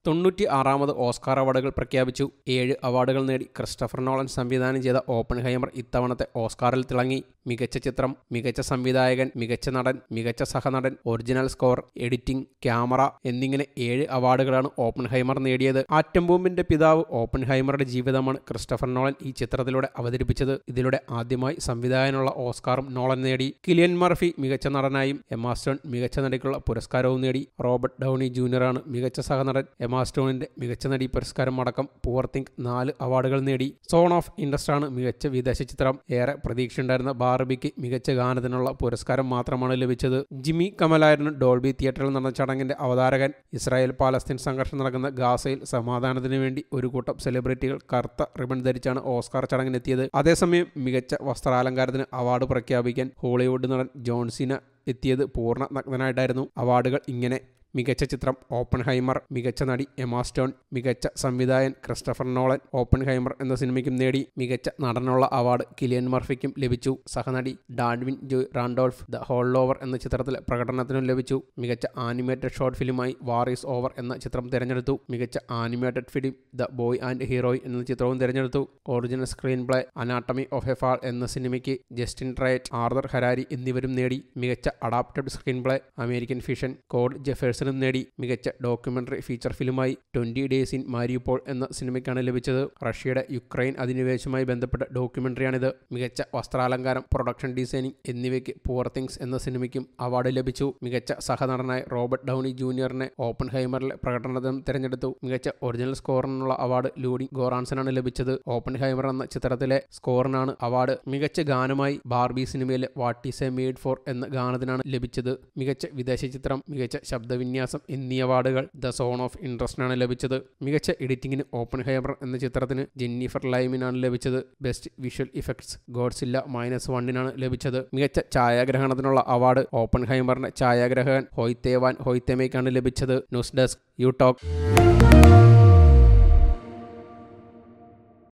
96ാമത് Oscar അവാർഡുകൾ പ്രഖ്യാപിച്ചു. 7 അവാർഡുകൾ നേടി ക്രിസ്റ്റഫർ നോളൻ സംവിധാനം ചെയ്ത ഓപ്പൺഹൈമർ ഇത്തവണത്തെ ഓസ്കാറിൽ തിളങ്ങി. മികച്ച ചിത്രം, മികച്ച സംവിധായകൻ, മികച്ച നടൻ, മികച്ച സഹനടൻ, ഒറിജിനൽ സ്കോർ, എഡിറ്റിംഗ്, ക്യാമറ എന്നിങ്ങനെ 7 അവാർഡുകളാണ് ഓപ്പൺഹൈമർ നേടിയത്. ആറ്റം ബോംബിന്റെ പിതാവ് ഓപ്പൺഹൈമറുടെ ജീവിതമാണ് ക്രിസ്റ്റഫർ നോളൻ ഈ ചിത്രത്തിലൂടെ അവതരിപ്പിച്ചത്. ഇതിലൂടെ ആദ്യമായി സംവിധായകനുള്ള ഓസ്കാറും നോളൻ നേടി. കിലിയൻ മർഫി മികച്ച നടനായും എമ്മ സ്റ്റോൺ മികച്ച നടിക്കുള്ള പുരസ്കാരവും നേടി. റോബർട്ട് ഡൗണി ജൂനിയറാണ് മികച്ച സഹനടൻ. എമ്മ സ്റ്റോണിന്റെ മികച്ച നടി പുരസ്കാരം അടക്കം പൂവർ തിങ്ക് 4 അവാർഡുകൾ നേടി. സോൺ ഓഫ് ഇൻട്രസ്റ്റ് ആണ് മികച്ച വിദേശ ചിത്രം. ഏറെ പ്രതീക്ഷയുണ്ടായിരുന്ന ബാർബിക്ക് മികച്ച ഗാനത്തിനുള്ള പുരസ്കാരം മാത്രമാണ് ലഭിച്ചത്. ജിമ്മി കമലായിരുന്നു ഡോൾബി തിയേറ്ററിൽ നടന്ന ചടങ്ങിന്റെ അവതാരകൻ. ഇസ്രായേൽ പാലസ്തീൻ സംഘർഷം നടക്കുന്ന ഗാസയിൽ സമാധാനത്തിനു വേണ്ടി ഒരു കൂട്ടം സെലിബ്രിറ്റികൾ കറുത്ത റിബൺ ധരിച്ചാണ് ഓസ്കാർ ചടങ്ങിനെത്തിയത്. അതേസമയം മികച്ച വസ്ത്രാലങ്കാരത്തിന് അവാർഡ് പ്രഖ്യാപിക്കാൻ ഹോളിവുഡ് നടൻ ജോൺ സീന എത്തിയത് പൂർണ്ണ നഗ്നനായിട്ടായിരുന്നു. അവാർഡുകൾ ഇങ്ങനെ: മികച്ച ചിത്രം ഓപ്പൺഹൈമർ, മികച്ച നടി എമ്മ സ്റ്റോൺ, മികച്ച സംവിധായകൻ ക്രിസ്റ്റഫർ നോളൻ ഓപ്പൺഹൈമർ എന്ന സിനിമയ്ക്കും നേടി. മികച്ച നടനുള്ള അവാർഡ് കിലിയൻ മർഫിക്കും ലഭിച്ചു. സഹനടി Da'Vine Joy Randolph the hold over എന്ന ചിത്രത്തിലെ പ്രകടനത്തിനും ലഭിച്ചു. മികച്ച ആനിമേറ്റഡ് ഷോർട്ട് ഫിലിമായി വാർ ഈസ് ഓവർ എന്ന ചിത്രം തിരഞ്ഞെടുത്തു. മികച്ച animated film the boy and heroine എന്ന ചിത്രവും തിരഞ്ഞെടുത്തു. Original screenplay anatomy of a fall എന്ന സിനിമയ്ക്ക് ജസ്റ്റിൻ ട്രയറ്റ്, ആർതർ ഹരാരി എന്നിവരും നേടി. മികച്ച adapted screenplay American fiction Cord Jefferson നേടി. മികച്ച ഡോക്യുമെന്ററി ഫീച്ചർ ഫിലിമായി 20 ഡേയ്സ് ഇൻ മാരിയുപോൾ എന്ന സിനിമയ്ക്കാണ് ലഭിച്ചത്. റഷ്യയുടെ യുക്രൈൻ അധിനിവേശവുമായി ബന്ധപ്പെട്ട ഡോക്യുമെന്ററിയാണിത്. മികച്ച വസ്ത്രാലങ്കാരം, പ്രൊഡക്ഷൻ ഡിസൈനിങ് എന്നിവയ്ക്ക് പൂവർ തിങ്സ് എന്ന സിനിമയ്ക്കും അവാർഡ് ലഭിച്ചു. മികച്ച സഹനടനായ റോബർട്ട് ഡൗണി ജൂനിയറിനെ ഓപ്പൺഹൈമറിലെ പ്രകടനത്തിനും തിരഞ്ഞെടുത്തു. മികച്ച ഒറിജിനൽ സ്കോറിനുള്ള അവാർഡ് ലൂഡി ഗോറാൻസനാണ് ലഭിച്ചത്. ഓപ്പൺഹൈമർ എന്ന ചിത്രത്തിലെ സ്കോറിനാണ് അവാർഡ്. മികച്ച ഗാനമായി ബാർബി സിനിമയിലെ what is a made for എന്ന ഗാനത്തിനാണ് ലഭിച്ചത്. മികച്ച വിദേശ ചിത്രം, മികച്ച ശബ്ദവിന്യാസം എന്നീ അവാർഡുകൾ ദ സോൺ ഓഫ് ഇൻട്രസ്റ്റിനാണ് ലഭിച്ചത്. മികച്ച എഡിറ്റിംഗിന് ഓപ്പൺഹൈമർ എന്ന ചിത്രത്തിന് ജെന്നിഫർ ലൈമിനാണ് ലഭിച്ചത്. ബെസ്റ്റ് വിഷ്വൽ ഇഫക്ട്സ് ഗോഡ്സില്ല -1 ലഭിച്ചത്. മികച്ച ഛായാഗ്രഹണത്തിനുള്ള അവാർഡ് ഓപ്പൺഹൈമറിന്റെ ഛായാഗ്രഹകൻ ഹോയ്തെ വാൻ ഹോയ്തെമയ്ക്കാണ് ലഭിച്ചത്. News desk you talk.